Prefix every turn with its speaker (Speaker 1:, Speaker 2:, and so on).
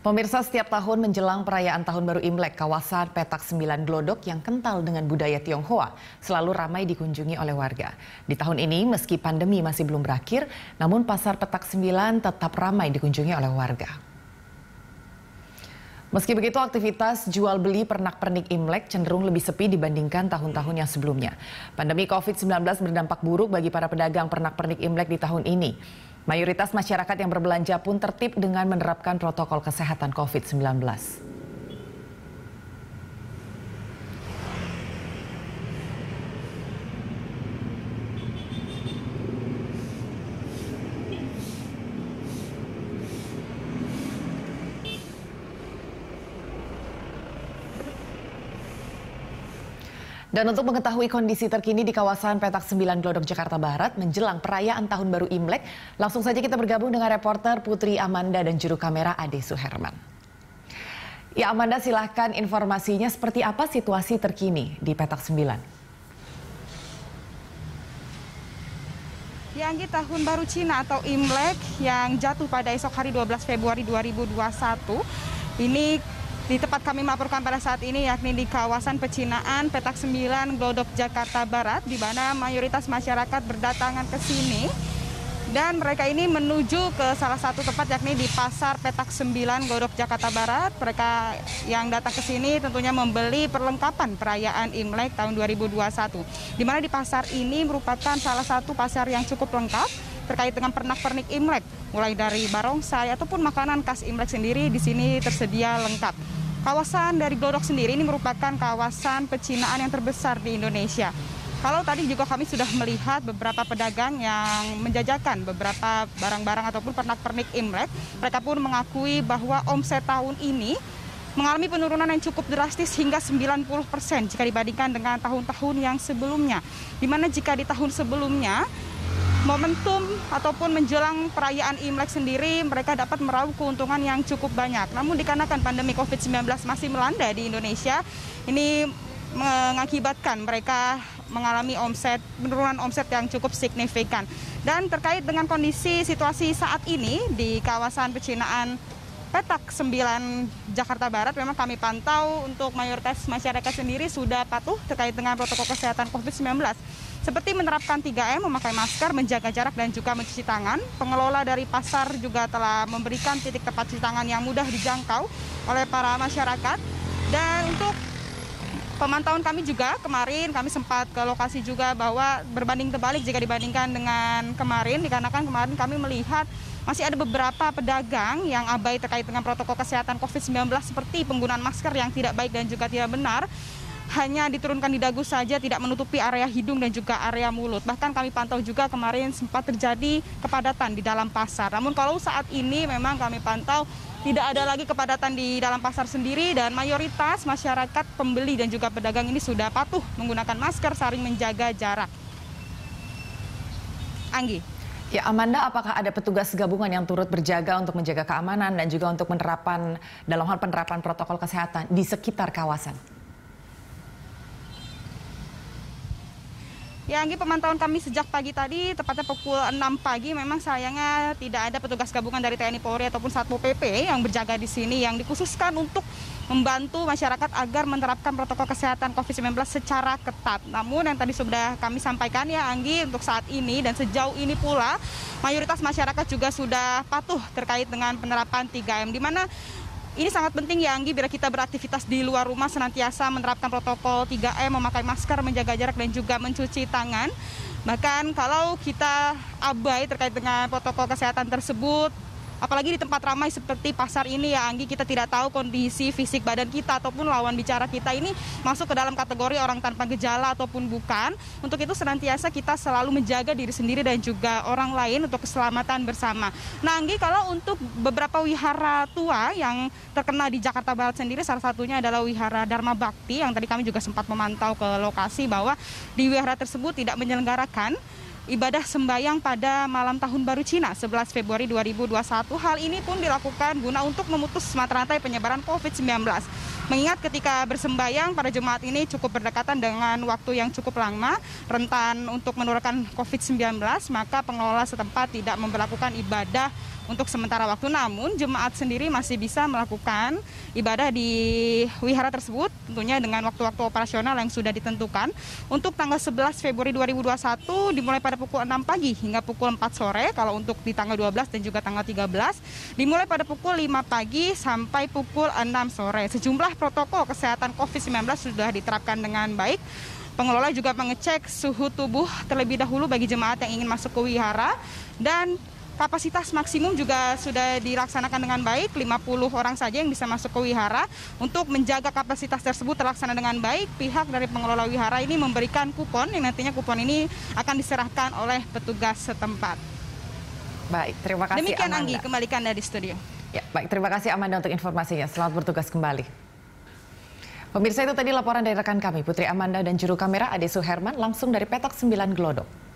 Speaker 1: Pemirsa, setiap tahun menjelang perayaan Tahun Baru Imlek, kawasan Petak 9 Glodok yang kental dengan budaya Tionghoa selalu ramai dikunjungi oleh warga. Di tahun ini, meski pandemi masih belum berakhir, namun pasar Petak 9 tetap ramai dikunjungi oleh warga. Meski begitu, aktivitas jual beli pernak-pernik Imlek cenderung lebih sepi dibandingkan tahun-tahun yang sebelumnya. Pandemi COVID-19 berdampak buruk bagi para pedagang pernak-pernik Imlek di tahun ini. Mayoritas masyarakat yang berbelanja pun tertib dengan menerapkan protokol kesehatan COVID-19. Dan untuk mengetahui kondisi terkini di kawasan Petak 9 Glodok, Jakarta Barat menjelang perayaan Tahun Baru Imlek, langsung saja kita bergabung dengan reporter Putri Amanda dan juru kamera Ade Suherman. Ya Amanda, silahkan informasinya seperti apa situasi terkini di Petak 9?
Speaker 2: Ya, Anggi, Tahun Baru Cina atau Imlek yang jatuh pada esok hari 12 Februari 2021 ini di tempat kami melaporkan pada saat ini, yakni di kawasan Pecinaan Petak 9 Glodok, Jakarta Barat, di mana mayoritas masyarakat berdatangan ke sini dan mereka ini menuju ke salah satu tempat, yakni di Pasar Petak 9 Glodok, Jakarta Barat. Mereka yang datang ke sini tentunya membeli perlengkapan perayaan Imlek tahun 2021, di mana di pasar ini merupakan salah satu pasar yang cukup lengkap terkait dengan pernak-pernik Imlek, mulai dari barongsai ataupun makanan khas Imlek sendiri di sini tersedia lengkap. Kawasan dari Glodok sendiri ini merupakan kawasan pecinaan yang terbesar di Indonesia. Kalau tadi juga kami sudah melihat beberapa pedagang yang menjajakan beberapa barang-barang ataupun pernak-pernik Imlek, mereka pun mengakui bahwa omset tahun ini mengalami penurunan yang cukup drastis hingga 90% jika dibandingkan dengan tahun-tahun yang sebelumnya. Di mana jika di tahun sebelumnya momentum ataupun menjelang perayaan Imlek sendiri mereka dapat meraup keuntungan yang cukup banyak. Namun dikarenakan pandemi COVID-19 masih melanda di Indonesia, ini mengakibatkan mereka mengalami penurunan omset yang cukup signifikan. Dan terkait dengan kondisi situasi saat ini di kawasan Pecinaan Petak 9 Jakarta Barat, memang kami pantau untuk mayoritas masyarakat sendiri sudah patuh terkait dengan protokol kesehatan COVID-19. Seperti menerapkan 3M, memakai masker, menjaga jarak, dan juga mencuci tangan. Pengelola dari pasar juga telah memberikan titik tempat cuci tangan yang mudah dijangkau oleh para masyarakat. Dan untuk pemantauan kami juga kemarin, kami sempat ke lokasi juga bahwa berbanding terbalik jika dibandingkan dengan kemarin, dikarenakan kemarin kami melihat masih ada beberapa pedagang yang abai terkait dengan protokol kesehatan COVID-19 seperti penggunaan masker yang tidak baik dan juga tidak benar. Hanya diturunkan di dagu saja, tidak menutupi area hidung dan juga area mulut. Bahkan kami pantau juga kemarin sempat terjadi kepadatan di dalam pasar. Namun kalau saat ini memang kami pantau tidak ada lagi kepadatan di dalam pasar sendiri dan mayoritas masyarakat pembeli dan juga pedagang ini sudah patuh menggunakan masker, saling menjaga jarak. Anggi.
Speaker 1: Ya Amanda, apakah ada petugas gabungan yang turut berjaga untuk menjaga keamanan dan juga untuk dalam hal penerapan protokol kesehatan di sekitar kawasan?
Speaker 2: Ya, Anggi, pemantauan kami sejak pagi tadi, tepatnya pukul 6 pagi, memang sayangnya tidak ada petugas gabungan dari TNI Polri ataupun Satpol PP yang berjaga di sini, yang dikhususkan untuk membantu masyarakat agar menerapkan protokol kesehatan COVID-19 secara ketat. Namun yang tadi sudah kami sampaikan ya Anggi, untuk saat ini dan sejauh ini pula, mayoritas masyarakat juga sudah patuh terkait dengan penerapan 3M, di mana ini sangat penting ya Anggi, bila kita beraktivitas di luar rumah senantiasa menerapkan protokol 3M, memakai masker, menjaga jarak, dan juga mencuci tangan. Bahkan kalau kita abai terkait dengan protokol kesehatan tersebut, apalagi di tempat ramai seperti pasar ini ya Anggi, kita tidak tahu kondisi fisik badan kita ataupun lawan bicara kita ini masuk ke dalam kategori orang tanpa gejala ataupun bukan. Untuk itu senantiasa kita selalu menjaga diri sendiri dan juga orang lain untuk keselamatan bersama. Nah Anggi, kalau untuk beberapa wihara tua yang terkena di Jakarta Barat sendiri, salah satunya adalah Wihara Dharma Bakti yang tadi kami juga sempat memantau ke lokasi bahwa di wihara tersebut tidak menyelenggarakan ibadah sembahyang pada malam Tahun Baru Cina 11 Februari 2021. Hal ini pun dilakukan guna untuk memutus mata rantai penyebaran COVID-19. Mengingat ketika bersembayang para jemaat ini cukup berdekatan dengan waktu yang cukup lama, rentan untuk menurunkan COVID-19, maka pengelola setempat tidak memperlakukan ibadah untuk sementara waktu. Namun jemaat sendiri masih bisa melakukan ibadah di wihara tersebut tentunya dengan waktu-waktu operasional yang sudah ditentukan. Untuk tanggal 11 Februari 2021 dimulai pada pukul 6 pagi hingga pukul 4 sore. Kalau untuk di tanggal 12 dan juga tanggal 13 dimulai pada pukul 5 pagi sampai pukul 6 sore. Sejumlah protokol kesehatan COVID-19 sudah diterapkan dengan baik. Pengelola juga mengecek suhu tubuh terlebih dahulu bagi jemaat yang ingin masuk ke wihara, dan kapasitas maksimum juga sudah dilaksanakan dengan baik, 50 orang saja yang bisa masuk ke wihara. Untuk menjaga kapasitas tersebut terlaksana dengan baik, pihak dari pengelola wihara ini memberikan kupon yang nantinya kupon ini akan diserahkan oleh petugas setempat.
Speaker 1: Baik, terima kasih
Speaker 2: Demikian
Speaker 1: Amanda.
Speaker 2: Anggi, kembalikan dari studio.
Speaker 1: Ya, baik, terima kasih Amanda untuk informasinya. Selamat bertugas kembali. Pemirsa, itu tadi laporan dari rekan kami Putri Amanda dan juru kamera Ade Suherman langsung dari Petak 9 Glodok.